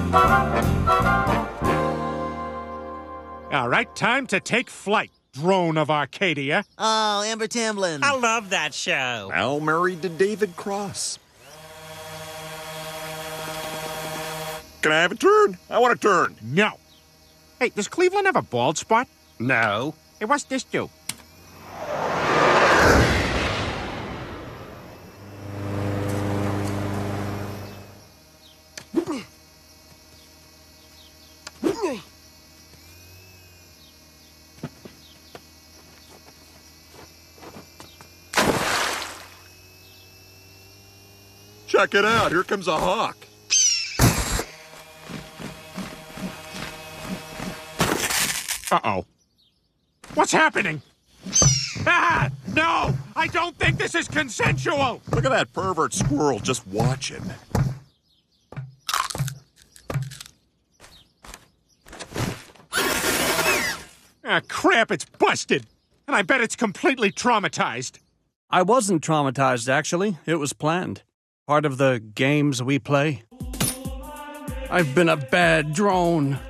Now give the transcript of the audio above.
All right, time to take flight, drone of Arcadia. Oh, Amber Tamblyn. I love that show. Al married to David Cross. Can I have a turn? I want a turn. No. Hey, does Cleveland have a bald spot? No. Hey, what's this do? Check it out. Here comes a hawk. Uh-oh. What's happening? Ah! No! I don't think this is consensual! Look at that pervert squirrel just watching. Ah, crap, it's busted. And I bet it's completely traumatized. I wasn't traumatized, actually. It was planned. Part of the games we play. I've been a bad drone.